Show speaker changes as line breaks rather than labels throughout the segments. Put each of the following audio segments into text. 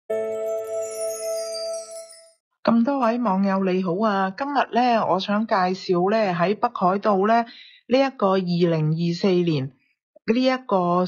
咁多位網友你好啊，今日咧我想介紹咧喺北海道咧呢一個2024年呢一個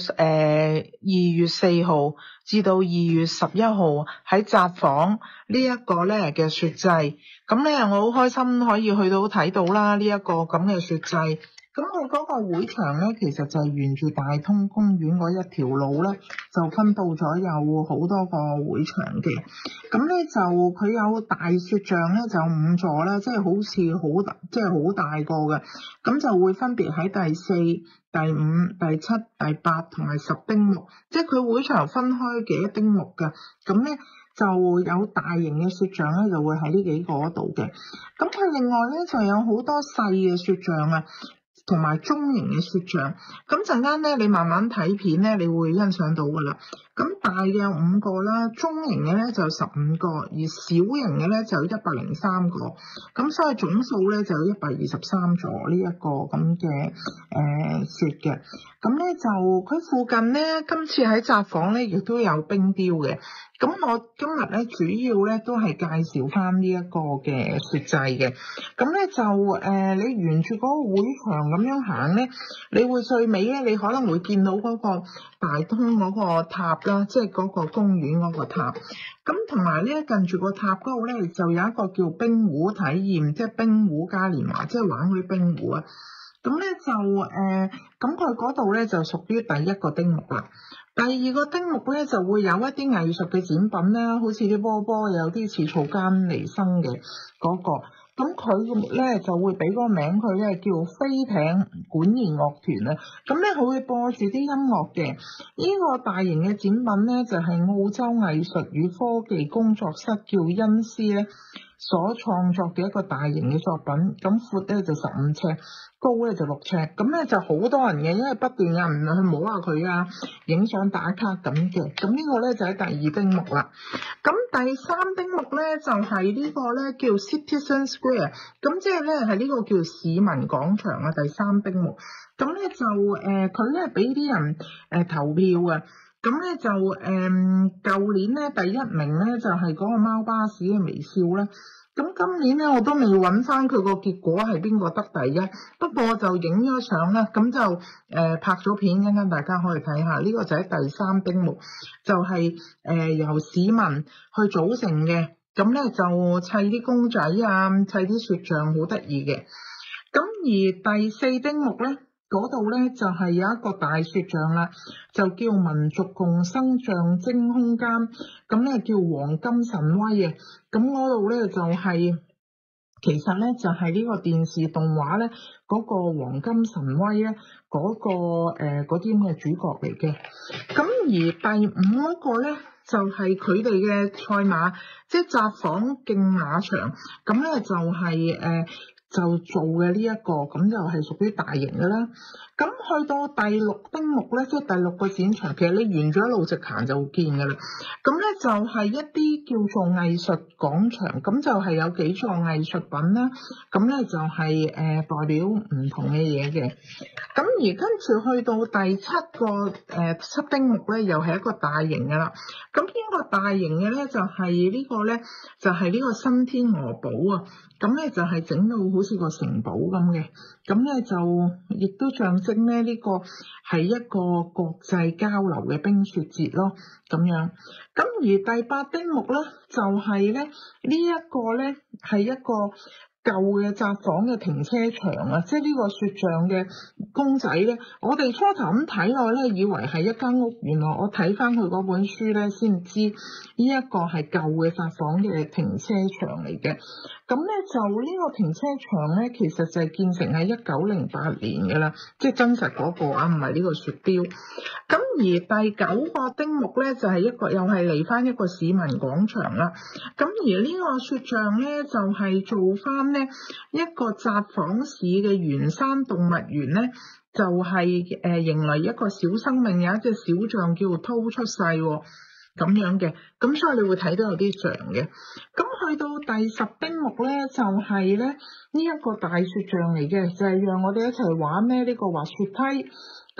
2月4號至到2月11號喺札幌呢一個咧嘅雪祭，咁咧我好開心可以去到睇到啦呢一個咁嘅雪祭。咁佢嗰個會場咧，其實就係沿住大通公園嗰一條路咧，就分佈咗有好多個會場嘅。咁咧就佢有大雪像咧，就5座啦，即係好似好大，即係好大個嘅。咁就會分別喺第4、第5、第7、第8同埋10丁目，即係佢會場分開幾多丁目㗎。咁咧就有大型嘅雪像咧，就會喺呢幾個度嘅。咁佢另外咧就有好多細嘅雪像啊，同埋中型嘅雪像，咁陣間咧你慢慢睇片咧，你會欣賞到噶啦。咁大嘅有5個啦，中型嘅咧就15個，而小型嘅咧就103個，咁所以總數咧就有123座呢一個咁嘅雪嘅。咁咧就佢附近咧，今次喺札幌咧亦都有冰雕嘅。咁我今日咧主要咧都係介紹翻呢一個嘅雪祭嘅。咁咧就你沿住嗰個會場咁樣行咧，你會最尾咧，你可能會見到嗰個大通嗰個塔啦，即係嗰個公園嗰個塔。咁同埋咧近住個塔嗰度咧，就有一個叫冰壺體驗，即係冰壺嘉年華，即係玩嗰啲冰壺啊。咁咧就咁佢嗰度咧就屬於第一個丁目啦。第二個丁目咧就會有一啲藝術嘅展品啦，好似啲波波，有啲似草間彌生嘅嗰個。咁佢咧就會俾個名佢咧叫飛艇管弦樂團啊。咁咧佢會播住啲音樂嘅。呢個大型嘅展品咧就係澳洲藝術與科技工作室叫恩斯咧所創作嘅一個大型嘅作品。咁闊咧就15尺，高咧就6尺。咁咧就好多人嘅，因為不斷有人去摸下佢啊，影相打卡咁嘅。咁呢個咧就喺第2丁目啦。咁第3丁目咧就係呢個咧叫 Citizen Square， 咁即係咧係呢個叫市民廣場啊。第3丁目咁咧就佢咧俾啲人投票啊。咁咧就舊年咧第1名咧就係嗰個貓巴士嘅微笑啦。咁今年咧我都未揾翻佢個結果係邊個得第1，不過我就影咗相啦，咁就拍咗片，一陣間大家可以睇下。呢個就喺第3丁目，就係由市民去組成嘅。咁咧就砌啲公仔啊，砌啲雪像，好得意嘅。咁而第4丁目咧，嗰度咧就係有一個大雪像啦，就叫民族共生象徵空間，咁咧叫黃金神威啊。咁嗰度咧就係其實咧就係呢個電視動畫咧嗰個黃金神威咧嗰個嗰啲咁嘅主角嚟嘅。咁而第5嗰個咧就係佢哋嘅賽馬，即係札幌競馬場，咁咧就係就做嘅呢一個，咁就係屬於大型嘅啦。咁去到第6丁目咧，即係第6個展場，其實你沿咗一路直行就會見㗎啦。咁咧就係一啲叫做藝術廣場，咁就係有幾座藝術品啦。咁咧就係代表唔同嘅嘢嘅。咁而跟住去到第7個7丁目咧，又係一個大型嘅啦。咁呢個大型嘅咧就係呢個咧，就係呢個新天鵝堡啊。咁咧就係整到好似個城堡咁嘅，咁咧就亦都象徵咧呢個係一個國際交流嘅冰雪節咯，咁樣。咁而第8丁目咧就係咧呢一個咧係一個舊嘅札幌嘅停車場啊，即係呢個雪像嘅公仔咧，我哋初頭咁睇落咧，以為係一間屋，原來我睇翻佢嗰本書咧，先知呢一個係舊嘅札幌嘅停車場嚟嘅。咁咧就呢個停車場咧，其實就係建成喺1908年嘅啦，即係真實嗰個啊，唔係呢個雪標。咁而第9個丁目咧，就係一個又係嚟翻一個市民廣場啦。咁而呢個雪像咧，就係做翻咧一個札幌市嘅圓山動物園咧，就係迎嚟一個小生命，有一隻小象叫濤出世喎。咁樣嘅，咁所以你會睇到有啲像嘅。咁去到第10丁目咧，就係咧呢一個大雪像嚟嘅，就係讓我哋一齊玩咧呢個滑雪梯。咁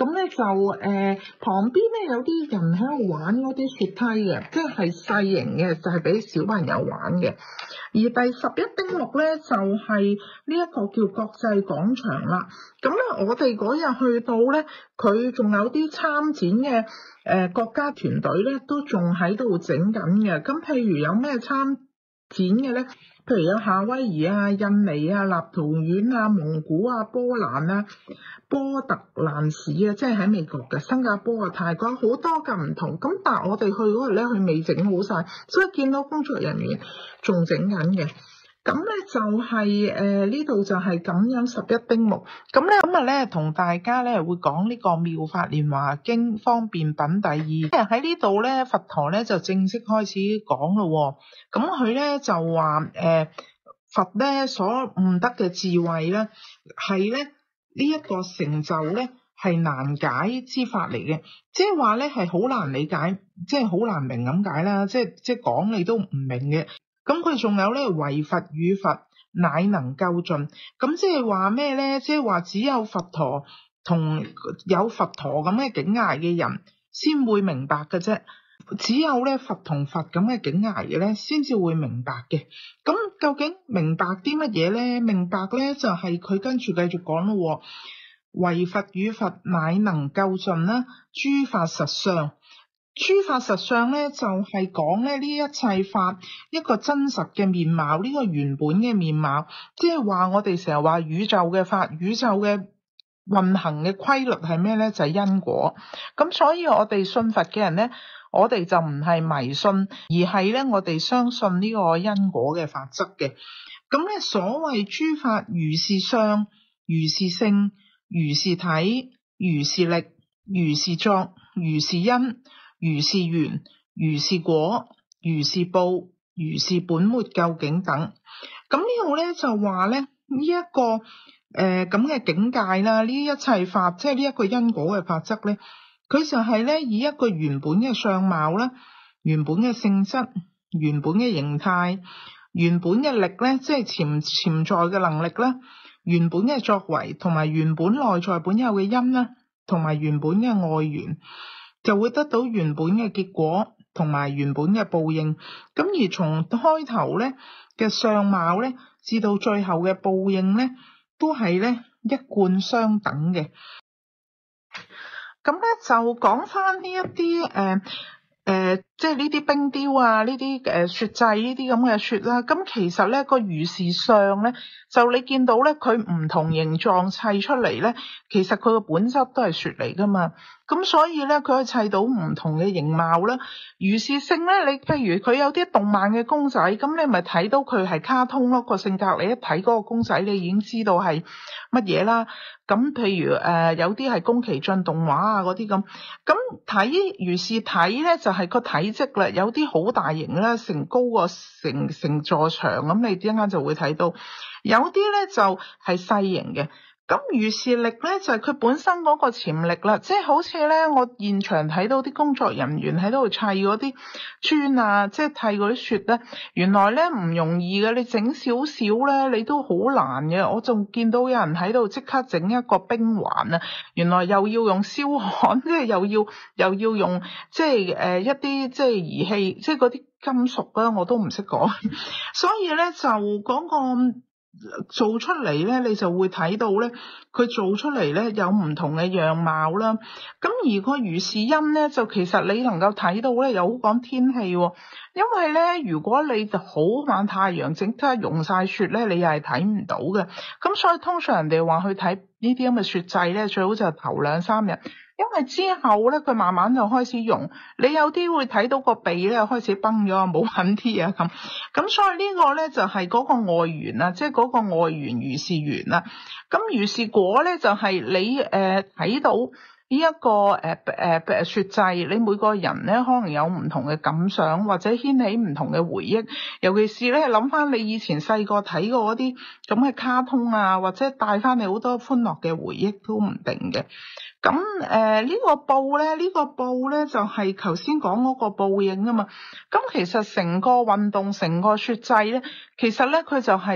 咁咧就旁邊咧有啲人喺度玩嗰啲雪梯嘅，即係細型嘅，就係俾小朋友玩嘅。而第11丁目咧就係呢一個叫國際廣場啦。咁咧我哋嗰日去到咧，佢仲有啲參展嘅國家團隊咧都仲喺度整緊嘅。咁譬如有咩參展嘅咧？譬如有夏威夷啊、印尼啊、立陶宛啊、蒙古啊、波蘭啊、波特蘭市啊，即係喺美國嘅，新加坡啊、泰國好多嘅唔同。咁但係我哋去嗰日咧，佢未整好晒，所以見到工作人員仲整緊嘅。咁咧就係呢度就係咁樣11丁目。咁咧今日咧同大家咧會講呢個《妙法蓮華經方便品》第2。喺呢度咧，佛陀咧就正式開始講咯。咁佢咧就話佛咧所悟得嘅智慧咧係咧呢一個成就咧係難解之法嚟嘅，即係話咧係好難理解，即係好難明咁解啦，即係講你都唔明嘅。咁佢仲有咧，唯佛與佛乃能究盡。咁即係話咩咧？即係話只有佛陀同有佛陀咁嘅境界嘅人先會明白嘅啫。只有咧佛同佛咁嘅境界嘅咧，先至會明白嘅。咁究竟明白啲乜嘢咧？明白咧就係佢跟住繼續講咯。唯佛與佛乃能究盡啦，諸法實相。諸法實相咧就係講咧呢一切法一個真實嘅面貌，呢個原本嘅面貌，即係話我哋成日話宇宙嘅法，宇宙嘅運行嘅規律係咩咧？就係因果。咁所以我哋信佛嘅人咧，我哋就唔係迷信，而係咧我哋相信呢個因果嘅法則嘅。咁咧所謂諸法如是相，如是性，如是體，如是力，如是作，如是因，如是緣，如是果，如是報，如是本末究竟等。咁呢度咧就話咧呢一個咁嘅境界啦，呢一切法即係呢一個因果嘅法則咧，佢就係咧以一個原本嘅相貌啦、原本嘅性質、原本嘅形態、原本嘅力咧，即係潛在嘅能力啦、原本嘅作為同埋原本內在本有嘅因啦，同埋原本嘅外緣，就會得到原本嘅結果同埋原本嘅報應。咁而從開頭咧嘅相貌咧，至到最後嘅報應咧，都係咧一貫相等嘅。咁咧就講翻呢一啲即係呢啲冰雕啊，呢啲雪祭呢啲咁嘅雪啦。咁其實咧個如是相咧，就你見到咧佢唔同形狀砌出嚟咧，其實佢個本質都係雪嚟噶嘛。咁所以咧佢可以砌到唔同嘅形貌啦。如是性咧，你譬如佢有啲動漫嘅公仔，咁你咪睇到佢係卡通咯，個性格你一睇嗰個公仔，你已經知道係乜嘢啦。咁譬如有啲係宮崎駿動畫啊嗰啲咁睇如是睇咧，就係個體積啦，有啲好大型啦，成高過成座牆咁，你一陣間就會睇到。有啲咧就係細型嘅。咁如是力咧就係佢本身嗰個潛力啦，即係好似咧我現場睇到啲工作人員喺度砌嗰啲磚啊，即係砌嗰啲雪咧，原來咧唔容易嘅，你整少少咧你都好難嘅。我仲見到有人喺度即刻整一個冰環啊，原來又要用燒焊，即係又要用即係一啲即係儀器，即係嗰啲金屬啦，我都唔識講。所以咧就嗰個做出嚟咧，你就會睇到咧，佢做出嚟咧有唔同嘅樣貌啦。咁而個如是因咧，就其實你能夠睇到咧，又好講天氣喎。因為咧，如果你就好晚太陽整得融晒雪咧，你又係睇唔到嘅。咁所以通常人哋話去睇呢啲咁嘅雪祭咧，最好就係頭2-3日。因為之後咧，佢慢慢就開始溶，你有啲會睇到個鼻咧開始崩咗，冇緊啲啊咁所以呢個咧就係嗰個外緣啊，即係嗰個外緣如是緣啦。咁如是果咧就係你睇到呢一個雪祭，你每個人咧可能有唔同嘅感想，或者掀起唔同嘅回憶，尤其是咧諗翻你以前細個睇過嗰啲咁嘅卡通啊，或者帶翻你好多歡樂嘅回憶都唔定嘅。咁呢個報咧就係頭先講嗰個報應啊嘛。咁其實成個運動成個雪祭咧，其實咧佢就係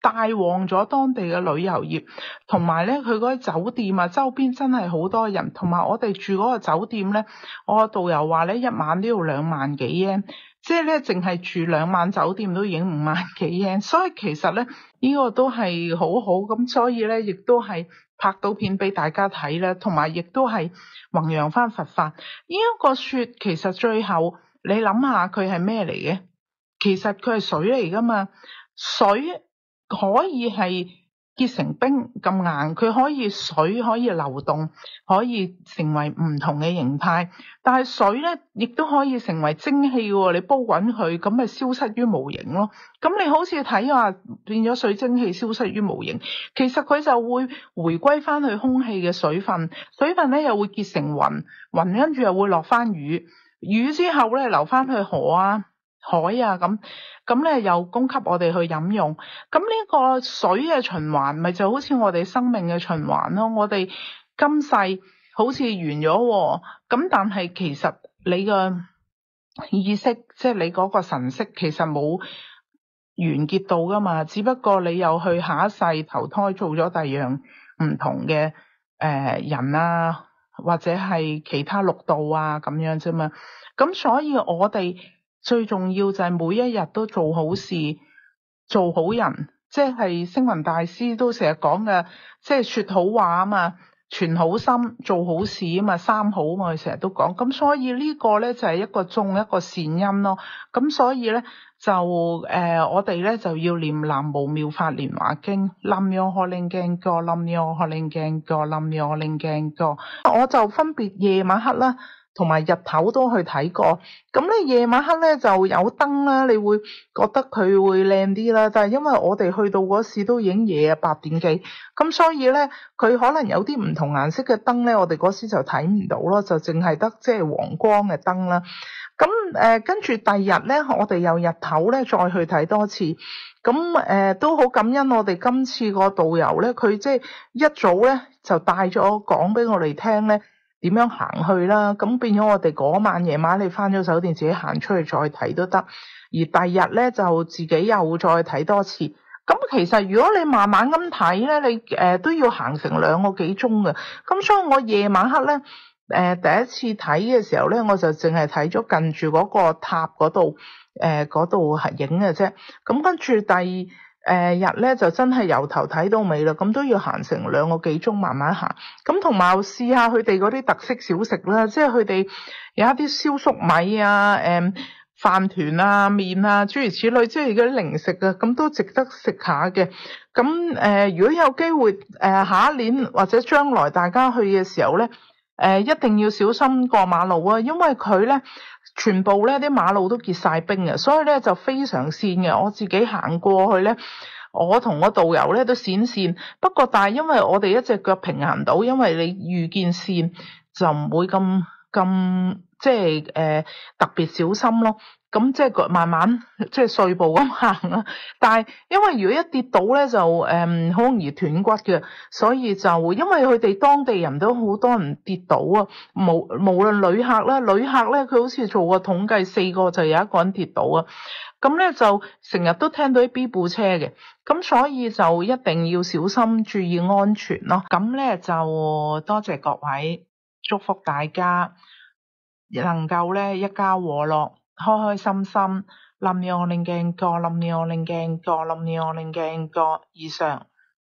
帶旺咗當地嘅旅遊業，同埋咧佢嗰啲酒店啊，周邊真係好多人，同埋我哋住嗰個酒店咧，我個導遊話咧一晚都要2萬幾yen，即係咧淨係住2晚酒店都已經5萬幾yen，所以其實咧呢個都係好好，咁所以咧亦都係拍到片俾大家睇啦，同埋亦都係弘揚翻佛法。呢一個雪其實最後你諗下佢係咩嚟嘅？其實佢係水嚟噶嘛，水可以係結成冰咁硬，佢可以水可以流動，可以成為唔同嘅形態。但係水咧，亦都可以成為蒸汽喎，你煲滾佢，咁咪消失於無形咯。咁你好似睇話變咗水蒸氣消失於無形，其實佢就會回歸翻去空氣嘅水分，水分咧又會結成雲，雲跟住又會落翻雨，雨之後咧流翻去河啊、海啊咁咧又供給我哋去飲用。咁呢個水嘅循環咪就好似我哋生命嘅循環咯。我哋今世好似完咗，咁但係其實你個意識，即係你嗰個神識，其實冇完結到噶嘛，只不過你又去下一世投胎做咗第二樣唔同嘅人啊，或者係其他六道啊咁樣啫嘛。咁所以我哋最重要就係每一日都做好事，做好人，即係星雲大師都成日講嘅，即係說好話啊嘛，存好心，做好事啊嘛，三好嘛，佢成日都講。咁所以呢個咧就係一個種一個善因咯。咁所以咧就我哋咧就要念南無妙法蓮華經，南無可令鏡個，南無可令鏡個，南無可令鏡個。我就分別夜晚黑啦，同埋日頭都去睇過。咁咧夜晚黑咧就有燈啦，你會覺得佢會靚啲啦。但係因為我哋去到嗰時都已經夜啊8點幾，咁所以咧佢可能有啲唔同顏色嘅燈咧，我哋嗰時就睇唔到咯，就淨係得即係黃光嘅燈啦。咁跟住第二日咧，我哋又日頭咧再去睇多次。咁都好感恩我哋今次個導遊咧，佢即係一早咧就帶咗講俾我哋聽咧點樣行去啦。咁變咗我哋嗰晚夜晚你翻咗酒店自己行出去再睇都得，而第二日咧就自己又再睇多次。咁其實如果你慢慢咁睇咧，你都要行成2個幾鐘嘅。咁所以我夜晚黑咧第一次睇嘅時候咧，我就淨係睇咗近住嗰個塔嗰度嗰度係影嘅啫。咁跟住第二日咧就真係由頭睇到尾啦，咁都要行成2個幾鐘慢慢行。咁同埋試下佢哋嗰啲特色小食啦，即係佢哋有一啲燒粟米啊、飯團啊、麵啊諸如此類，即係嗰啲零食啊，咁都值得食下嘅。咁如果有機會下一年或者將來大家去嘅時候咧，一定要小心過馬路啊，因為佢咧全部咧啲馬路都結晒冰嘅，所以咧就非常跣嘅。我自己行過去咧，我同我導遊咧都跣，不過但係因為我哋一隻腳平衡到，因為你遇見跣就唔會咁即係特別小心咯。咁即係慢慢即係碎步咁行啦。但係因為如果一跌倒咧就好容易斷骨嘅，所以就因為佢哋當地人都好多人跌倒啊。無論旅客咧佢好似做過統計，4個就有1個人跌倒啊。咁咧就成日都聽到啲 B 部車嘅，咁所以就一定要小心注意安全咯。咁咧就多謝各位，祝福大家能夠咧一家和樂，開開心心。林妙玲鏡個，林妙玲鏡個，林妙玲鏡個以上。